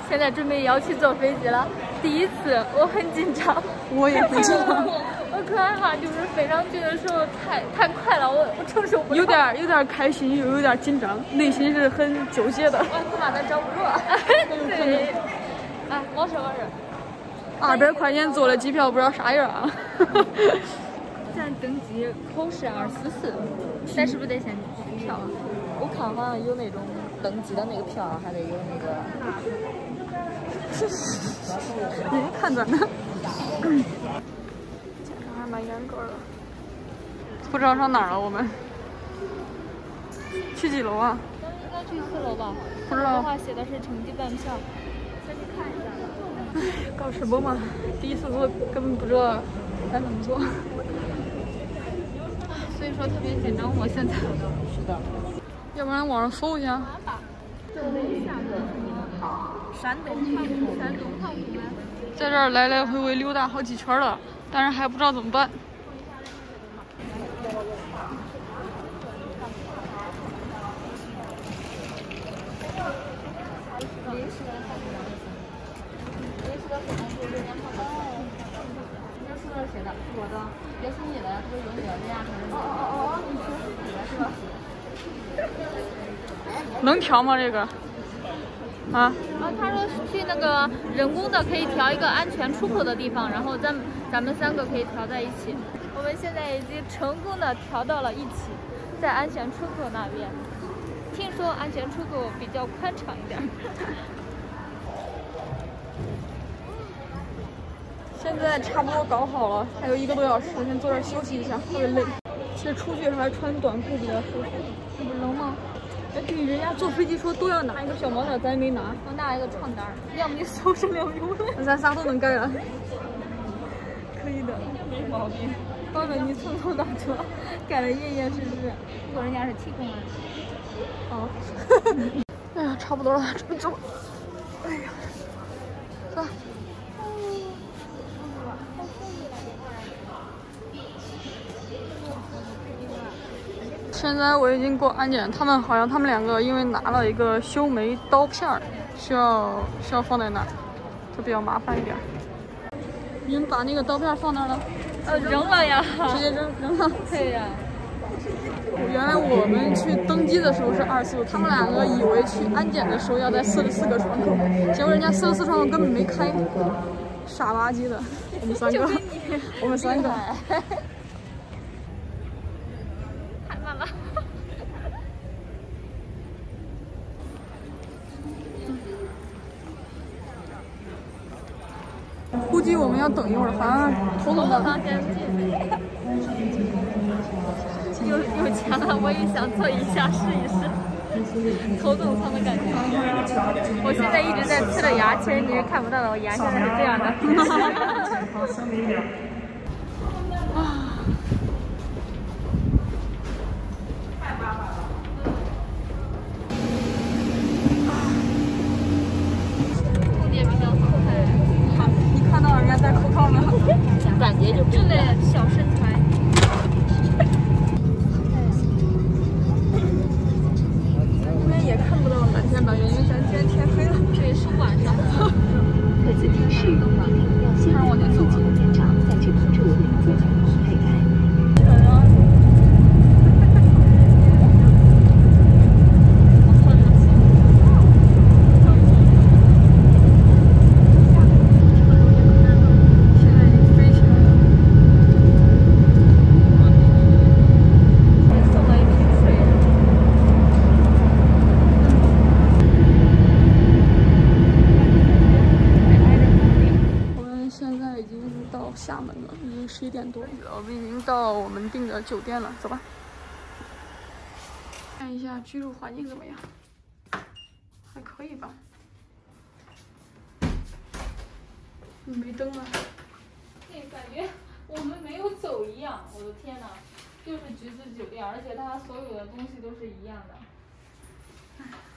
现在准备要去坐飞机了，第一次，我很紧张。 我也很紧张。 我可害怕，就是飞上去的时候太快了，我承受不了。 有点开心，又有点紧张，内心是很纠结的。 我他妈的找不着。对。啊，没事没事。 200块钱坐了机票，不知道啥样啊。 咱登机口是244，咱是不是得先取票啊？ 我看好像有那种登机的那个票，还得有那个。 人家看着呢。检查还蛮严格的。不知道上哪儿了，我们。去几楼啊？ 咱们应该去4楼吧？ 不知道。 的话写的是成绩半票，先去看一下。 唉，搞直播嘛，第一次做根本不知道该怎么做。 所以说特别紧张，我现在。 是的。 要不然网上搜一下。 山东航空吗？ 在这儿来来回回溜达好几圈了，但是还不知道怎么办。 写的，我的，也是你的，是不是永远的呀？哦，是吧？ 能调吗？这个？啊？ 他说去那个人工的可以调一个安全出口的地方，然后咱们3个可以调在一起。我们现在已经成功的调到了一起，在安全出口那边。听说安全出口比较宽敞一点。 现在差不多搞好了，还有1个多小时，先坐这儿休息一下，特别累。其实出去还是穿短裤比较舒服。这不冷吗？哎，对，人家坐飞机说都要拿一个小毛毯，咱也没拿。 我拿一个床单，要么你收拾了用了。 那咱啥都能干啊。可以的， 没毛病。 保证你从头到脚干得严严实实。 不过人家是提供的。 哦。哎呀，差不多了，准备走。哎呀，走。现在我已经过安检，他们2个因为拿了一个修眉刀片儿，需要放在那儿，就比较麻烦一点。你们把那个刀片放那儿了？ 扔了呀， 直接扔了。 对呀。 原来我们去登机的时候是24，他们2个以为去安检的时候要在44个窗口，结果人家44窗口根本没开，傻吧唧的。我们3个。 太慢了。 估计我们要等一会儿，好像头等舱有钱了，我也想坐一下试一试头等舱的感觉。我现在一直在呲着牙，其实你是看不到的，我牙现在是这样的。空姐比较好看。 你看到人家戴口罩了？ 感觉就就那小身材。 应该也看不到蓝天白云，因为咱今天天黑了。 对，是晚上。 特此提示，要先让我自己的检查，再去通知我们自己配台。 厦门了，已经11点多了，我们已经到我们订的酒店了，走吧。看一下居住环境怎么样？还可以吧。没灯啊。 对，感觉我们没有走一样，我的天哪！就是橘子酒店，而且它所有的东西都是一样的。